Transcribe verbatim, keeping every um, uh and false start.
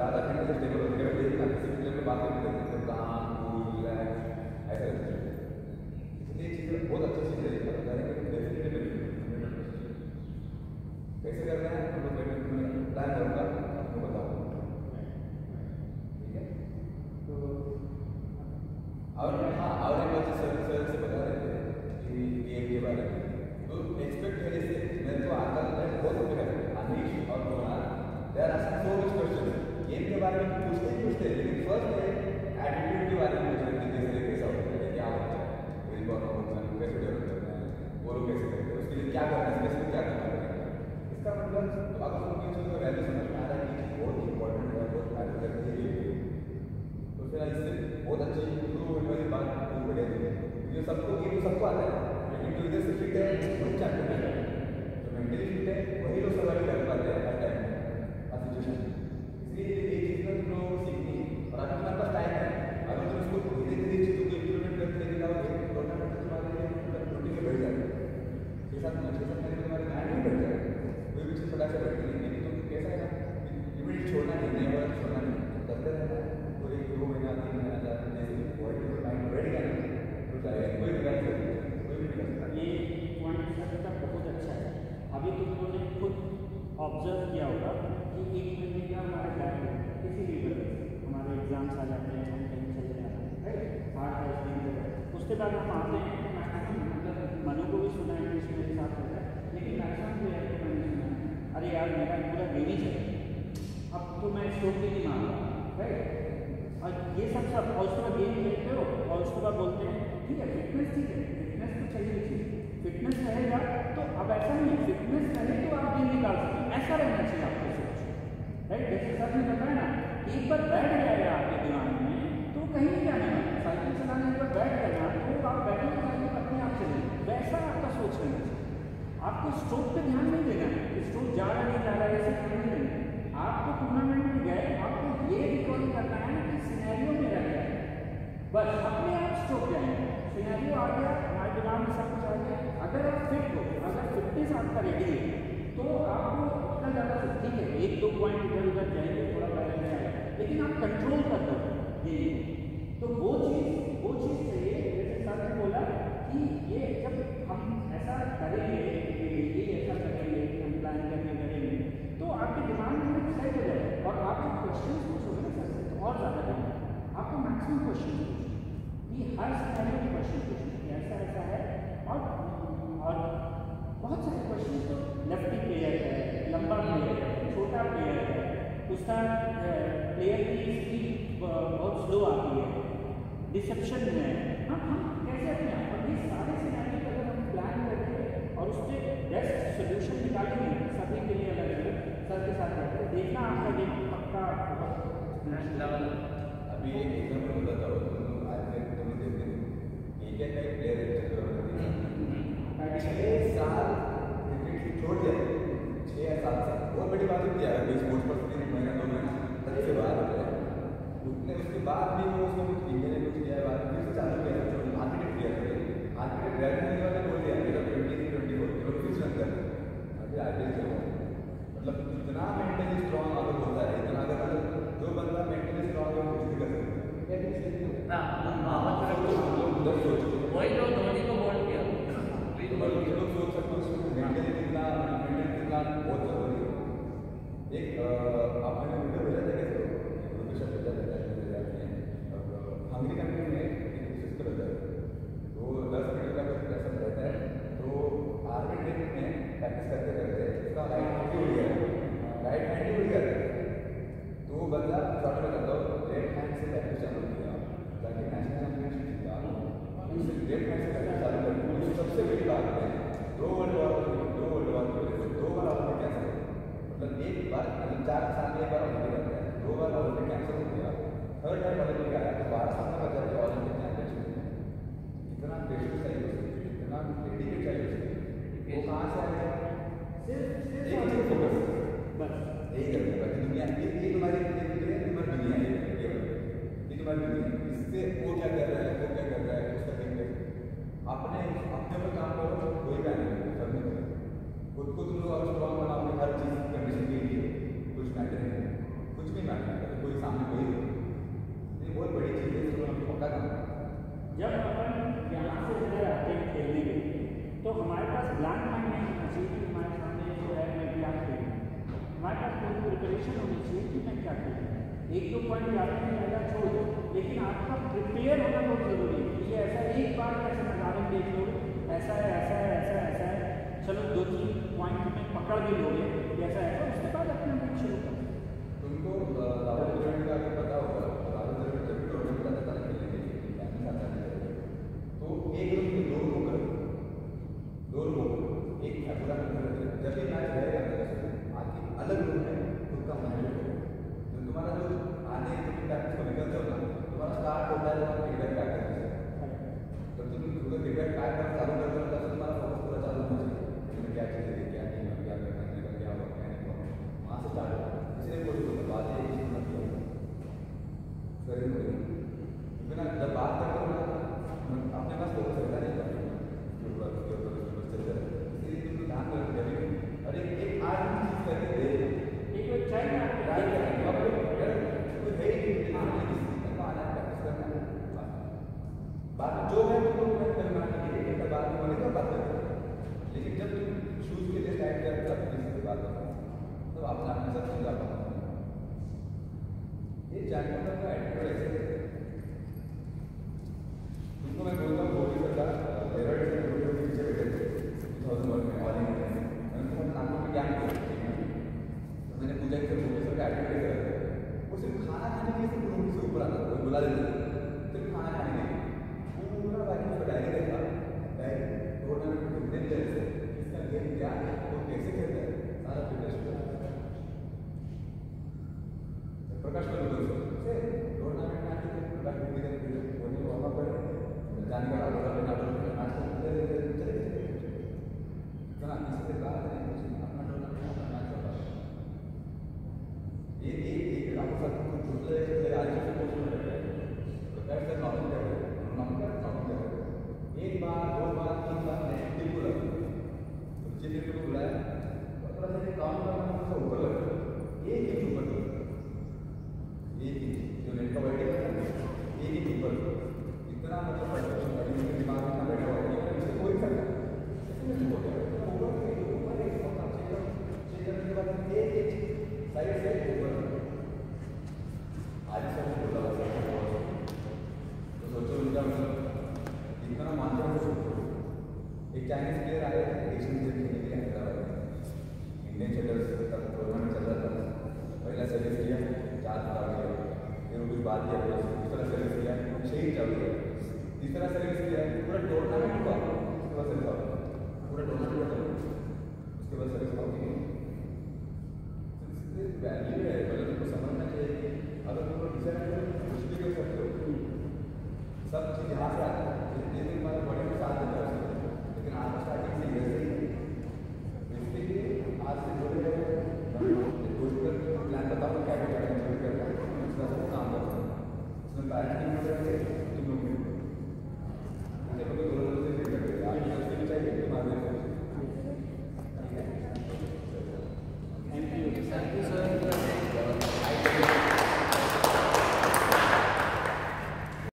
ज़्यादा घंटे स्टेबल होती है, देखना किसी भी लेवल पे बात करते हैं तो काम कूल रिलैक्स ऐसा रहता है। इसलिए चीज़ें बहुत अच्छी चीज़ है, कैसे करना है हम लोग प्लान करूँगा आपको बताऊँगा, ठीक है। तो और हाँ और एक बात सर सर से बता रहे थे कि गेम के बारे में, तो एक्सपेक्ट करे से मैं तो आता है बहुत कुछ है अनीश और Kumar they are asking so much question game के बारे में पूछते ही पूछते हैं, लेकिन फर्स्ट है एटीट्यूड के बारे में पूछते हैं, कैसे कैसा होता है, क्या होता है, विल पावर होता है, कैसे डेवलप करना है, वो लोग कैसे करते हैं, उसके लिए क्या करना है, स्पेसिफिक क्या करना है। इसका मतलब तो अगर उनकी चीज़ को वैल्यू समझ में आ रहा है कि बहुत इंपॉर्टेंट है, बहुत मैटर करती है, तो फिर इससे बहुत अच्छी इम्प्रूव होने वाली बात नहीं बढ़ेगी, क्योंकि सबको ये तो सबको आता है, लेकिन जो इधर से फिट है वही चैंपियन है, जो मेंटली फिट है वही लोग सर्वाइव कर पाते हैं हर टाइम हर सिचुएशन में। इसलिए ये चीज़ ना तुम लोगों को सीखनी है, और अगर तुम्हारे पास टाइम है, अगर तुम इसको धीरे धीरे चीज़ों को इम्प्लीमेंट करते लेके जाओगे टूर्नामेंट तो तुम्हारे लिए रोटी में बढ़ जाएगा, छः सात छः सात महीने में तुम्हारे माइंड में बढ़ जाएगा, कोई भी चीज़ फटाक से बढ़ती नहीं, लेकिन तुम कैसा है ना लिमिट छोड़ना नहीं, नए वाला छोड़ना नहीं, करते रहना है, तो एक दो महीना तीन महीना चार महीने जैसे बॉडी में माइंड बढ़ गया ना तो जाएगा, कोई भी कर सकता है, कोई भी कर सकता है। ये पॉइंट सबका बहुत अच्छा है। अभी तुम लोगों ने खुद ऑब्जर्व किया होगा कि एक महीने का हमारा टाइम किसी भी वजह से हमारे एग्जाम्स आ जाते हैं, हम कहीं चले जाते हैं, राइट, आठ दस दिन तक, उसके बाद हम आते हैं तो मैक्सिमम मतलब मनु को भी सुना है कि मेरे साथ रहता है, लेकिन मैक्सिमम प्लेयर को मैंने सुना है अरे यार मेरा पूरा गेम ही चले, अब तो मैं स्ट्रोक भी नहीं मार रहा, राइट, और ये सब सब और उसके बाद गेम खेलते हो और उसके बाद बोलते हैं ठीक है फिटनेस, ठीक है फिटनेस तो चाहिए चाहिए, फिटनेस रहेगा तो अब ऐसा नहीं फिटनेस रहे तो आप गेम निकाल सकते, ऐसा रहना चाहिए आपको सोच, राइट। जैसे सर ने बताया ना एक बार बैठ जाएगा आपके दिमाग में तो कहीं नहीं जाने वाला, साइकिल चलाने एक बार बैठ गया तो आप बैठेंगे साइकिल अपने आप चलेंगे, वैसा आपका सोच रहना चाहिए। आपको स्ट्रोक पे ध्यान नहीं देना है, स्ट्रोक जा रहा नहीं जा रहा है ऐसे ध्यान नहीं देना है, आपको टूर्नामेंट में गए आपको ये रिकॉल करना है कि सिनेरियो में रह गया बस अपने आप स्ट्रोक जाएंगे, सिनेरियो आ गया हमारे दिमाग में सब कुछ आ गया, अगर आप फिट हो, अगर फिटनेस आपका रेडी है तो आपको इतना ज़्यादा ठीक है एक दो पॉइंट इधर उधर जाएंगे थोड़ा बैलेंस जाएगा, लेकिन आप कंट्रोल कर दो ये, तो वो चीज़ वो चीज़ चाहिए। जैसे सर ने बोला कि ये जब हम ऐसा करेंगे ये ऐसा करेंगे हम प्लान करके करेंगे तो आपके दिमाग में सेट हो जाएगा, और आप एक क्वेश्चन पूछोगे ना सर से तो और ज़्यादा देंगे आपको मैक्सिमम क्वेश्चन पूछेंगे कि हर सिनेरियो के क्वेश्चन पूछेंगे ऐसा ऐसा है, और और बहुत सारे क्वेश्चन तो लेफ्टी प्लेयर है, लंबा प्लेयर है, छोटा प्लेयर है, उसका प्लेयर की स्पीड बहुत स्लो आती है, डिसेप्शन में हम हम कैसे अपने आप और ये सारे सिनेरियो अगर हम प्लान करके और उस पर बेस्ट सोल्यूशन निकालेंगे सभी के लिए अलग अलग सर के साथ रहते देखना आपका गेम पक्का बहुत नेशनल लेवल। अभी एक एग्जाम्पल बताता हूँ, तुम लोग आज तक तुम लोग देखते हो एक है एक प्लेयर है छः साल क्रिकेट छोड़ दिया, छः या सात साल बहुत बड़ी बात होती है, अगर स्पोर्ट्स पर तीन महीना दो महीना तक से बाहर हो जाए उतने उसके बाद भी वो उसमें कुछ इंडिया ने कुछ किया है, बाद फिर से चालू किया आर्किटेक्ट किया करें आर्किटेक्ट ग्रेजुएट वाले बोल दिया मेरा twenty three twenty four kilo fix run कर अभी आगे से मतलब इतना मेंटली स्ट्रॉन्ग अगर होता है, इतना अगर जो बंदा मेंटली स्ट्रॉन्ग है वो कुछ भी कर सकता है, वही लोग धोनी को बोल किया लोग सोच सकते हो मेंटली कितना मेंटली कितना बहुत जरूरी है। एक आपने वीडियो भेजा था कैसे प्रोफेसर भेजा था हंगरी कंट्री में एक सिस्टर होता है तो दस मिनट का कुछ लेसन रहता है, तो आर्मी ट्रेन में प्रैक्टिस करते करते उसका राइट हैंड उड़ गया, राइट हैंड उड़ गया तो वो बंदा शॉर्ट में करता हो लेफ्ट हैंड से प्रैक्टिस चालू किया जाके नेशनल चैंपियनशिप जीता, उसे लेफ्ट हैंड से प्रैक्टिस चालू कर सबसे बड़ी बात है दो वर्ल्ड वॉर दो वर्ल्ड वॉर दो बार ओलंपिक कैंसिल, मतलब एक बार मतलब चार साल में एक बार ओलंपिक आता है, दो बार ओलंपिक कैंसिल हो गया, थर्ड टाइम ओलंपिक आया तो बारह साल में बचा दिया ओलंपिक चैंपियनशिप में। इतना पेशेंस चाहिए उसे, इतना डेडिकेट चाहिए उसे, वो कहाँ से आएगा सिर्फ एक चीज फोकस बस यही करना बाकी दुनिया ये ये तुम्हारी तुम्हारी दुनिया है, ये तुम्हारी दुनिया इससे वो क्या कर रहा है वो क्या कर रहा है उसका देखिए अपने अपने पर काम करो, कोई क्या नहीं सब में खुद को तुम लोग अगर स्ट्रॉन्ग बनाओगे हर चीज़ कंडीशन के लिए कुछ मैटर नहीं कुछ भी मैटर नहीं एक दो पॉइंट याद नहीं आएगा छोड़ दो, लेकिन आपका प्रिपेयर होना बहुत जरूरी है। ये ऐसा एक बार कैसे नज़ारे देख लो, ऐसा है ऐसा है ऐसा है ऐसा है, चलो दो तीन पॉइंट में पकड़ भी लोगे ऐसा है, उसके बाद अपना बुक शुरू करो। तुमको राहुल द्रविड़ का अगर पता होगा, राहुल द्रविड़ जब भी टूर्नामेंट आता था खेलने के लिए कैंपस आता था, तो एक रूम में दो रूम करो, दो रूम एक पूरा जब भी मैच रहेगा आके अलग रूम है उसका मैनेज करो। तो तुम्हारा जो आने प्रैक्टिस को निकलते हो ना, तुम्हारा स्टार्ट होता है तुम्हारा फीडबैक पैक करने से। जब तुम पूरा फीडबैक पैक करना चालू करते हो तब तुम्हारा फोकस पूरा चालू होना चाहिए, तुम्हें क्या चीज़ें देखी, क्या नहीं हुआ, क्या करना है, क्या हुआ क्या नहीं हुआ, वहाँ से स्टार्ट होगा। इसलिए कोई बातें एक चीज़ मत करो, बिना जब बात करते हो ना अपने पास फोकस रहता नहीं पाएगा, इसलिए तुम ध्यान रखो जब अरे एक आदमी चीज़ करके दे एक बार ट्राई करना ट्राई करेंगे और कोई है ही नहीं आना प्रैक्टिस करना है बात जो है तुमको मैं करना चाहिए, एक बात में बोले बात करें, लेकिन जब तुम शूज़ के लिए स्टार्ट करते तब किसी से बात करो तब अपना अपने सब समझा पाओ। ये जानने का एटीट्यूड ऐसे तुमको मैं बोलता हूँ गोली सरकार मेरठ से गोली के पीछे बैठे थे टू थाउजेंड वन में ऑल इंडिया में, मैंने तुम्हारे नामों में ज्ञान किया, तो मैंने पूछा कि गोली सरकार एटीट्यूड कैसे करते हैं, वो सिर्फ खाना खाने के लिए सिर्फ रूम से ऊपर आता कोई बुला देते सिर्फ खाना खाने के लिए पूरा बाकी उसका डायरी देखा, डायरी टूर्नामेंट में कितने प्लेयर थे, इसका गेम क्या है, वो कैसे खेलते हैं, सारा फिटनेस प्रकाश कर दो से टूर्नामेंट में आके प्रकाश भी कर दे वो नहीं वहां पर जाने का आगे वाले नाटक नाटक चले चले इतना किसी से बात नहीं अपना टूर्नामेंट अपना मैच होता है। ये एक एक आपको सब कुछ दूसरे से आज से कुछ नहीं लगेगा, प्रकाश से नॉर्मल कर दो नॉर्मल नॉर्मल कर दो एक बार दो बार तीन बार नेक्स्ट टीम को लगा तो जिस टीम को बुलाया और थोड़ा सा काम करना उससे ऊपर लगा एक ही ऊपर एक ही जो नेट का बैठे एक ही ऊपर इतना मतलब परफेक्शन दिमाग में ना बैठा हुआ है इससे कोई फर्क नहीं इसमें हो गया ऊपर के ऊपर एक चेक चेक करने के बाद एक एक साइड से ऊपर आज सब बोला तो सोचो उनका मतलब इतना मानते हैं सोचो एक चाइनीज प्लेयर आए थे एशियन गेम खेलने के लिए हैदराबाद में, इंडियन चैलेंजर्स तब टूर्नामेंट चल रहा था, पहला सर्विस किया चार उतार दिया, फिर कुछ बात किया, दूसरा सर्विस किया शहीद चल गया, तीसरा सर्विस किया पूरा टूर्नामेंट हुआ, उसके बाद सर्विस हुआ पूरा टूर्नामेंट हुआ, उसके बाद सर्विस हुआ वैल्यू है, पहले तुमको समझना चाहिए कि अगर तुमको डिसाइड कुछ भी कर सकते हो, सब चीज़ यहाँ से आता है, ये तुम्हारे बॉडी में साथ देता है, लेकिन आज स्टार्टिंग से ये सही है, इसके लिए आज से जुड़े रहे प्लान बताओ क्या क्या करना करना है उसका सब काम करना है, उसमें पैरेंट्स की मदद से तुम लोग मिलते हैं, ऐसे कोई दोनों से फिर करते हैं, आज भी चाहिए तुम्हारे